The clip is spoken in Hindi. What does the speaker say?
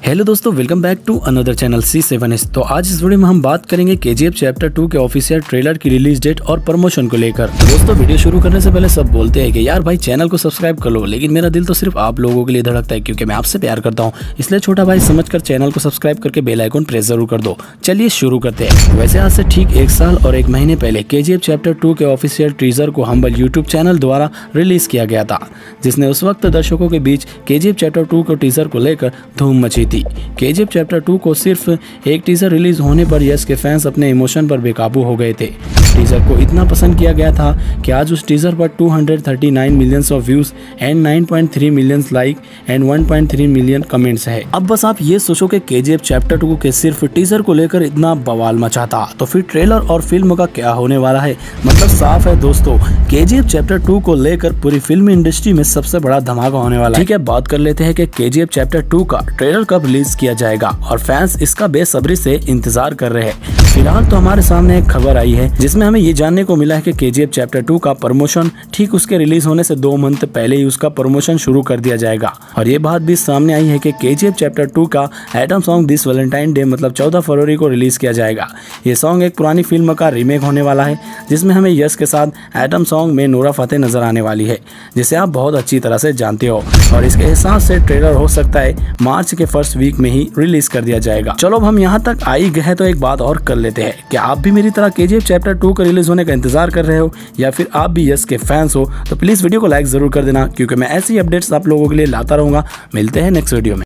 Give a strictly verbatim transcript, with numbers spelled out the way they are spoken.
हेलो दोस्तों, welcome back to another channel C seven S. तो आज इस वीडियो में हम बात करेंगे केजीएफ चैप्टर टू के ऑफिशियल ट्रेलर की रिलीज डेट और प्रमोशन को लेकर। दोस्तों, वीडियो शुरू करने से पहले सब बोलते हैं कि यार भाई चैनल को सब्सक्राइब कर लो, लेकिन मेरा दिल तो सिर्फ आप लोगों के लिए धड़कता है क्योंकि मैं आपसे प्यार करता हूँ। इसलिए छोटा भाई समझकर चैनल को सब्सक्राइब करके बेल आइकन प्रेस जरूर कर दो। चलिए शुरू करते हैं। वैसे आज से ठीक एक साल और एक महीने पहले केजीएफ चैप्टर टू के ऑफिशियल टीजर को हम्बल यूट्यूब चैनल द्वारा रिलीज किया गया था, जिसने उस वक्त दर्शकों के बीच केजीएफ चैप्टर टू के टीजर को लेकर धूम मची थी। केजीएफ चैप्टर टू को सिर्फ एक टीजर रिलीज होने पर यश के फैंस अपने इमोशन पर बेकाबू हो गए थे। टीजर को इतना पसंद किया गया था कि आज उस टीजर पर दो सौ उनतालीस मिलियंस ऑफ व्यूज एंड नौ पॉइंट तीन मिलियंस लाइक एंड एक पॉइंट तीन मिलियन कमेंट्स है। अब बस आप ये सोचो कि केजीएफ चैप्टर टू के सिर्फ टीजर को लेकर इतना बवाल मचा था, तो फिर ट्रेलर और फिल्म का क्या होने वाला है। मतलब साफ है दोस्तों, केजीएफ चैप्टर टू को लेकर पूरी फिल्म इंडस्ट्री में सबसे बड़ा धमाका होने वाला है। ठीक है, बात कर लेते हैं कि केजीएफ चैप्टर टू का ट्रेलर कब रिलीज किया जाएगा और फैंस इसका बेसब्री से इंतजार कर रहे हैं। फिलहाल तो हमारे सामने एक खबर आई है जिसमें हमें ये जानने को मिला है कि केजीएफ चैप्टर टू का प्रमोशन ठीक उसके रिलीज होने से दो मंथ पहले ही उसका प्रमोशन शुरू कर दिया जाएगा। और ये बात भी सामने आई है कि केजीएफ चैप्टर टू का item song this Valentine day मतलब चौदह फरवरी को रिलीज किया जाएगा। ये सॉन्ग एक पुरानी फिल्म का रीमेक होने वाला है, जिसमें हमें यश के साथ एटम सॉन्ग में नूरा फतेह नजर आने वाली है, जिसे आप बहुत अच्छी तरह से जानते हो। और इसके हिसाब से ट्रेलर हो सकता है मार्च के फर्स्ट वीक में ही रिलीज कर दिया जाएगा। चलो अब हम यहाँ तक आ ही गए तो एक बात और कर लेते हैं। क्या आप भी मेरी तरह केजीएफ चैप्टर टू का रिलीज होने का इंतजार कर रहे हो या फिर आप भी यश के फैंस हो? तो प्लीज वीडियो को लाइक जरूर कर देना, क्योंकि मैं ऐसी अपडेट्स आप लोगों के लिए लाता रहूंगा। मिलते हैं नेक्स्ट वीडियो में।